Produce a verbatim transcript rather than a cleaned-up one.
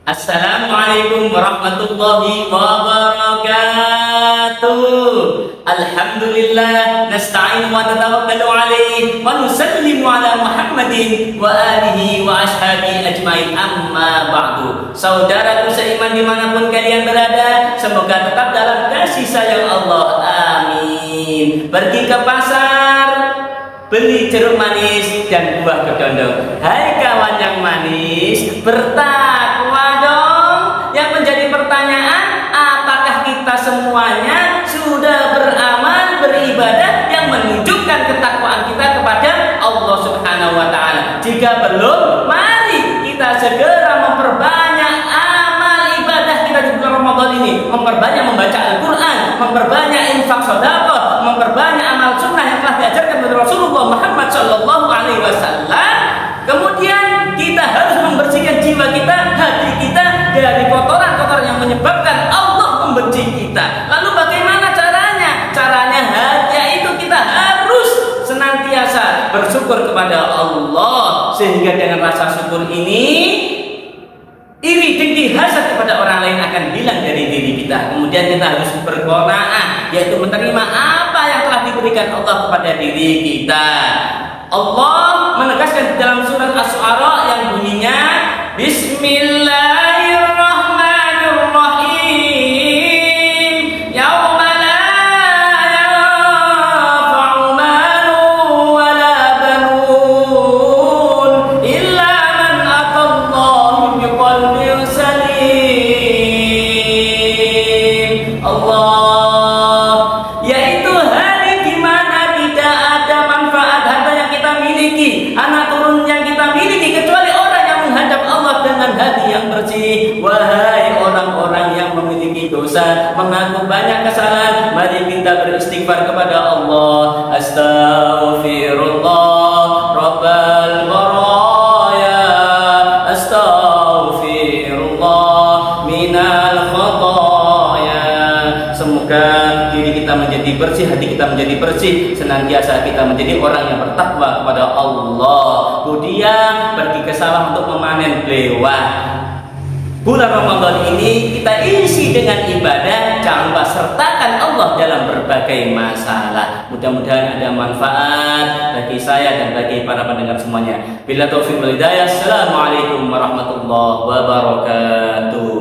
Assalamualaikum warahmatullahi wabarakatuh. Alhamdulillah nasta'inu wa natawakkalu alaihi wa nusallimu ala Muhammadin wa alihi wa ashabi ajmain, amma ba'du. Saudaraku seiman dimanapun kalian berada, semoga tetap dalam kasih sayang Allah, amin. Pergi ke pasar, beli jeruk manis dan buah kedondong. Hai kawan yang manis, bertakwa dong. Yang menjadi pertanyaan, apakah kita semuanya sudah beramal, beribadah yang menunjukkan ketakwaan kita kepada Allah Subhanahu wa Ta'ala? Jika belum, mari kita segera memperbanyak amal ibadah kita di bulan Ramadan ini. Memperbanyak membaca Al-Quran, memperbanyak infak sedekah, memperbanyak amal sunnah yang telah diajarkan oleh Rasulullah Muhammad Shallallahu Alaihi Wasallam. Kemudian kita harus membersihkan jiwa kita, hati kita dari kotoran-kotoran yang menyebabkan Allah membenci kita. Lalu bagaimana caranya? Caranya yaitu kita harus senantiasa bersyukur kepada Allah, sehingga dengan rasa syukur ini iri, dengki, hasad kepada orang lain akan hilang dari diri kita. Kemudian kita harus berqanaah, yaitu menerima apa yang telah diberikan Allah kepada diri kita. Allah menegaskan di dalam surat Asy-Syu'ara yang bunyinya Bismillahirrahmanirrahim. Yauma la yanfa'u malun wa la banun illa man atallaha biqalbin salim. Allah, yaitu hari di mana tidak ada manfaat harta yang kita miliki, anak turun yang kita miliki, kecuali orang yang menghadap Allah dengan hati yang bersih. Wahai orang-orang yang memiliki dosa, mengaku banyak kesalahan, mari kita beristighfar kepada Allah. Astaghfirullah Rabbal baraya, astaghfirullah minal khataya. Semoga diri kita menjadi bersih, hati kita menjadi bersih, senantiasa kita menjadi orang yang bertakwa kepada Allah. Kemudian pergi ke sawah untuk memanen belewah. Bulan Ramadan ini kita isi dengan ibadah, jangan lupa sertakan Allah dalam berbagai masalah. Mudah-mudahan ada manfaat bagi saya dan bagi para pendengar semuanya. Bila taufiq wal hidayah. Assalamualaikum warahmatullahi wabarakatuh.